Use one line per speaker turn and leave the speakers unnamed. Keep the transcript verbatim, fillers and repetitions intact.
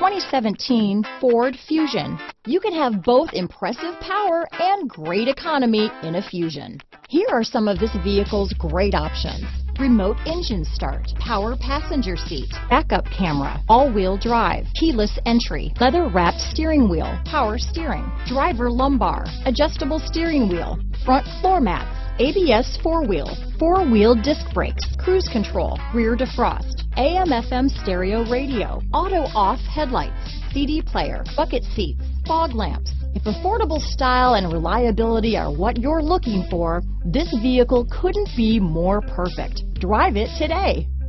twenty seventeen Ford Fusion. You can have both impressive power and great economy in a Fusion. Here are some of this vehicle's great options: remote engine start, power passenger seat, backup camera, all-wheel drive, keyless entry, leather-wrapped steering wheel, power steering, driver lumbar, adjustable steering wheel, front floor mats, A B S four-wheel, four-wheel disc brakes, cruise control, rear defrost, A M F M stereo radio, auto-off headlights, C D player, bucket seats, fog lamps. If affordable style and reliability are what you're looking for, this vehicle couldn't be more perfect. Drive it today.